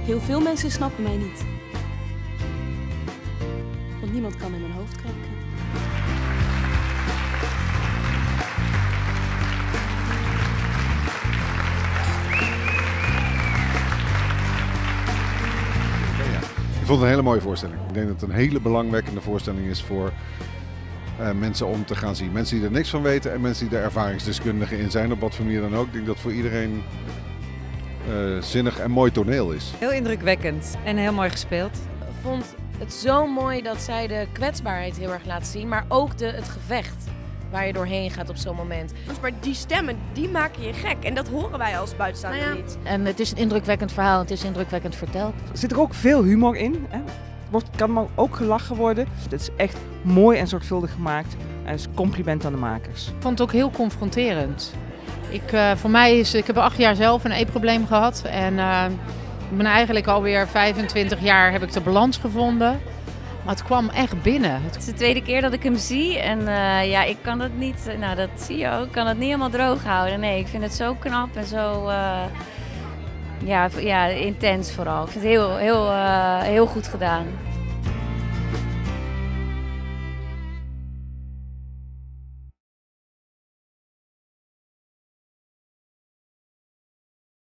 Heel veel mensen snappen mij niet. Want niemand kan in mijn hoofd kijken. Ik vond het een hele mooie voorstelling. Ik denk dat het een hele belangwekkende voorstelling is voor mensen om te gaan zien. Mensen die er niks van weten en mensen die er ervaringsdeskundigen in zijn, op wat voor manier dan ook. Ik denk dat voor iedereen zinnig en mooi toneel is. Heel indrukwekkend en heel mooi gespeeld. Ik vond het zo mooi dat zij de kwetsbaarheid heel erg laat zien, maar ook het gevecht waar je doorheen gaat op zo'n moment. Maar die stemmen, die maken je gek en dat horen wij als buitenstaander niet. En het is een indrukwekkend verhaal, het is indrukwekkend verteld. Er zit er ook veel humor in. Hè? Kan maar ook gelachen worden. Het is echt mooi en zorgvuldig gemaakt. En is compliment aan de makers. Ik vond het ook heel confronterend. Ik heb 8 jaar zelf een eetprobleem gehad. En ik ben eigenlijk alweer 25 jaar heb ik de balans gevonden. Maar het kwam echt binnen. Het is de tweede keer dat ik hem zie en ik kan het niet, dat zie je ook, kan het niet helemaal droog houden. Nee, ik vind het zo knap en zo intens vooral. Ik vind het heel goed gedaan.